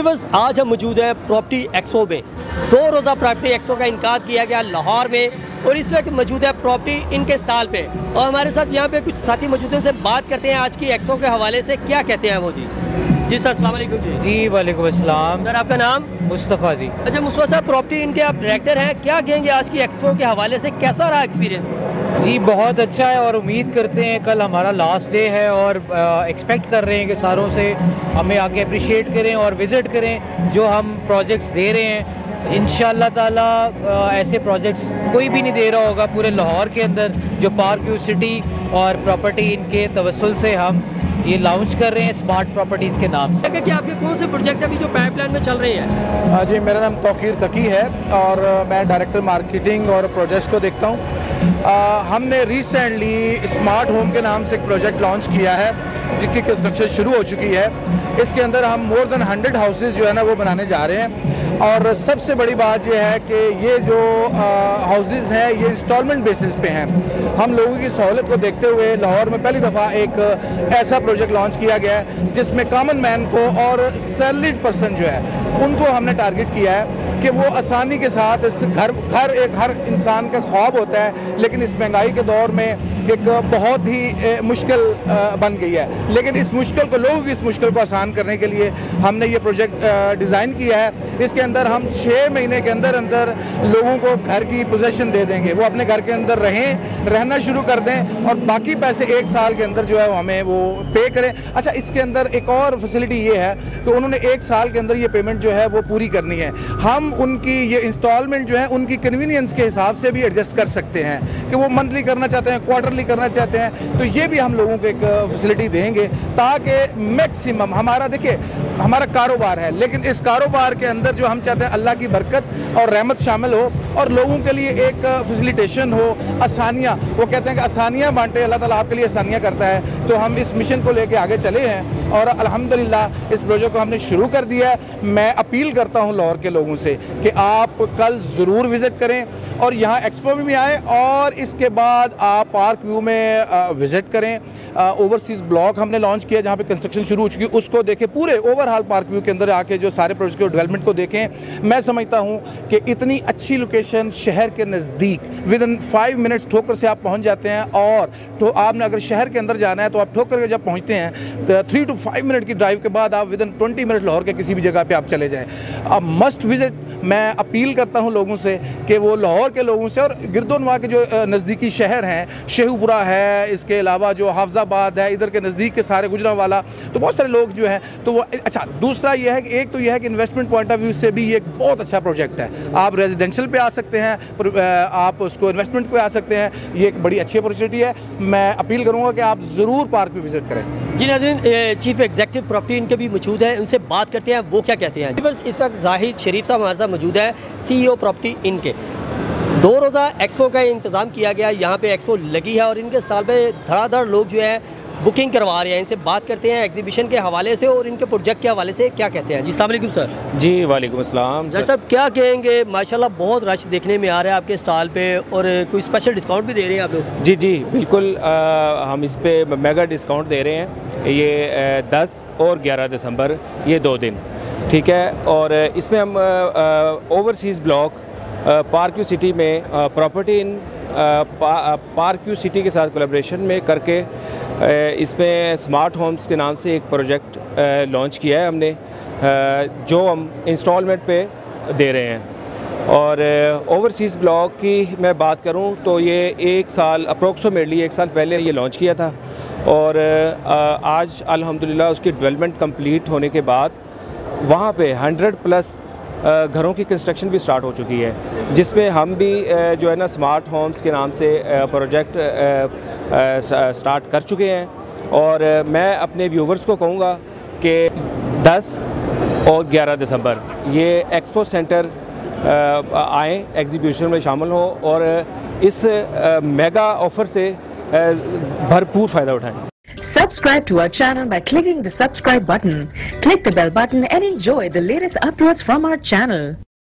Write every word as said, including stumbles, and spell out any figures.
Viewers, आज हम मौजूद हैं प्रॉपर्टी एक्सपो में। दो रोज़ा प्रॉपर्टी एक्सपो का इनकाद किया गया लाहौर में और इस वक्त मौजूद है प्रॉपर्टी इनके स्टॉल पे। और हमारे साथ यहाँ पे कुछ साथी मौजूद हैं, उनसे बात करते हैं आज की एक्सपो के हवाले से क्या कहते हैं वो। जी जी सर, अस्सलाम वालेकुम। जी जी वालेकुम अस्सलाम। सर, आपका नाम? मुस्तफ़ा जी। अच्छा मुस्तफ़ा साहब, प्रॉपर्टी इनके आप डायरेक्टर हैं, क्या कहेंगे आज की एक्सपो के हवाले से, कैसा रहा एक्सपीरियंस? जी बहुत अच्छा है और उम्मीद करते हैं कल हमारा लास्ट डे है और एक्सपेक्ट कर रहे हैं कि सारों से हमें आके अप्रिशिएट करें और विज़िट करें जो हम प्रोजेक्ट्स दे रहे हैं। इंशाअल्लाह ताला ऐसे प्रोजेक्ट्स कोई भी नहीं दे रहा होगा पूरे लाहौर के अंदर, जो पार्क व्यू सिटी और प्रॉपर्टी इनके तवस्सुल से हम ये लॉन्च कर रहे हैं स्मार्ट प्रॉपर्टीज़ के नाम से। कि आपके कौन से प्रोजेक्ट अभी जो पाइपलाइन में चल रहे हैं? जी, मेरा नाम तौकीर तकी है और मैं डायरेक्टर मार्केटिंग और प्रोजेक्ट्स को देखता हूँ। हमने रिसेंटली स्मार्ट होम के नाम से एक प्रोजेक्ट लॉन्च किया है जिसकी कंस्ट्रक्शन शुरू हो चुकी है। इसके अंदर हम मोर देन हंड्रेड हाउसेज जो है ना वो बनाने जा रहे हैं। और सबसे बड़ी बात यह है कि ये जो हाउसेज हैं ये इंस्टॉलमेंट बेसिस पे हैं। हम लोगों की सहूलत को देखते हुए लाहौर में पहली दफ़ा एक ऐसा प्रोजेक्ट लॉन्च किया गया है जिसमें कॉमन मैन को और सैलरीड पर्सन जो है उनको हमने टारगेट किया है कि वो आसानी के साथ इस घर घर एक हर इंसान का ख्वाब होता है, लेकिन इस महंगाई के दौर में एक बहुत ही मुश्किल बन गई है। लेकिन इस मुश्किल को लोगों की इस मुश्किल को आसान करने के लिए हमने ये प्रोजेक्ट डिज़ाइन किया है। इसके अंदर हम छः महीने के अंदर अंदर लोगों को घर की पोजीशन दे देंगे, वो अपने घर के अंदर रहें, रहना शुरू कर दें और बाकी पैसे एक साल के अंदर जो है वो हमें वो पे करें। अच्छा, इसके अंदर एक और फैसिलिटी ये है कि उन्होंने एक साल के अंदर ये पेमेंट जो है वो पूरी करनी है। हम उनकी ये इंस्टॉलमेंट जो है उनकी कन्वीनियंस के हिसाब से भी एडजस्ट कर सकते हैं कि वो मंथली करना चाहते हैं, क्वार्टरली करना चाहते हैं, तो ये भी हम लोगों को एक फैसिलिटी देंगे ताकि मैक्सिमम हमारा, देखिए हमारा कारोबार है, लेकिन इस कारोबार के अंदर जो हम चाहते हैं अल्लाह की बरकत और रहमत शामिल हो और लोगों के लिए एक फैसिलिटेशन हो, आसानियाँ। वो कहते हैं कि आसानियाँ बांटे, अल्लाह ताला आपके लिए आसानियाँ करता है। तो हम इस मिशन को लेके आगे चले हैं और अल्हम्दुलिल्लाह इस प्रोजेक्ट को हमने शुरू कर दिया है। मैं अपील करता हूँ लाहौर के लोगों से कि आप कल ज़रूर विज़िट करें और यहाँ एक्सपो में भी आएँ और इसके बाद आप पार्क व्यू में विज़िट करें। ओवरसीज़ ब्लॉक हमने लॉन्च किया जहाँ पे कंस्ट्रक्शन शुरू हो चुकी है, उसको देखें। पूरे ओवरऑल पार्क व्यू के अंदर आके जो सारे प्रोजेक्ट के डेवलपमेंट को देखें। मैं समझता हूँ कि इतनी अच्छी लोकेशन शहर के नज़दीक विद इन फाइव मिनट्स ठोकर से आप पहुँच जाते हैं। और तो आपने अगर शहर के अंदर जाना है तो आप ठोकर के जब पहुँचते हैं तो थ्री टू फाइव मिनट की ड्राइव के बाद आप within twenty minute Lahore के किसी भी जगह पर आप चले जाएँ। अब मस्ट विज़िट मैं अपील करता हूँ लोगों से कि वो लाहौर के लोगों से और गिरदोनवा के जो नज़दीकी शहर हैं, शेखुपुरा है, इसके अलावा जो हाफजाबाद है, इधर के नज़दीक के सारे गुजरांवाला, तो बहुत सारे लोग जो हैं तो वो अच्छा। दूसरा ये है कि एक तो ये है कि इन्वेस्टमेंट पॉइंट ऑफ व्यू से भी ये एक बहुत अच्छा प्रोजेक्ट है। आप रेजिडेंशियल पे आ सकते हैं, आप उसको इन्वेस्टमेंट पे आ सकते हैं, ये एक बड़ी अच्छी अपॉर्चुनिटी है। मैं अपील करूँगा कि आप ज़रूर पार्क पे विज़िट करें। जी नाज़रीन, चीफ एग्जीक्यूटिव प्रॉपर्टी इनके भी मौजूद हैं, उनसे बात करते हैं वो क्या कहते हैं। इस वक्त जाहिद शरीफ साहब हमारे साथ मौजूद है, सीईओ प्रॉपर्टी इनके। दो रोज़ा एक्सपो का इंतज़ाम किया गया, यहाँ पे एक्सपो लगी है और इनके स्टॉल पे धड़ाधड़ लोग जो है बुकिंग करवा रहे हैं। इनसे बात करते हैं एग्जीबिशन के हवाले से और इनके प्रोजेक्ट के हवाले से क्या कहते हैं। जी अस्सलाम वालेकुम सर। जी वालेकुम अस्सलाम। सर साहब क्या कहेंगे, माशाल्लाह बहुत रश देखने में आ रहा है आपके स्टॉल पे और कोई स्पेशल डिस्काउंट भी दे रहे हैं आप लोग? जी जी बिल्कुल, आ, हम इस पे मेगा डिस्काउंट दे रहे हैं। ये दस और ग्यारह दिसंबर ये दो दिन, ठीक है। और इसमें हम overseas block park view city में property in park view city के साथ कोलैबोरेशन में करके इसमें स्मार्ट होम्स के नाम से एक प्रोजेक्ट लॉन्च किया है हमने, जो हम इंस्टॉलमेंट पे दे रहे हैं। और ओवरसीज़ ब्लॉक की मैं बात करूं तो ये एक साल अप्रोक्सीमेटली एक साल पहले ये लॉन्च किया था और आज अल्हम्दुलिल्लाह उसकी डेवलपमेंट कंप्लीट होने के बाद वहाँ पे हंड्रेड प्लस घरों की कंस्ट्रक्शन भी स्टार्ट हो चुकी है, जिसमें हम भी जो है ना स्मार्ट होम्स के नाम से प्रोजेक्ट स्टार्ट कर चुके हैं। और मैं अपने व्यूवर्स को कहूँगा कि दस और ग्यारह दिसंबर ये एक्सपो सेंटर आएँ, एग्जीबिशन में शामिल हों और इस मेगा ऑफ़र से भरपूर फ़ायदा उठाएँ। Subscribe to our channel by clicking the subscribe button. Click the bell button and enjoy the latest uploads from our channel.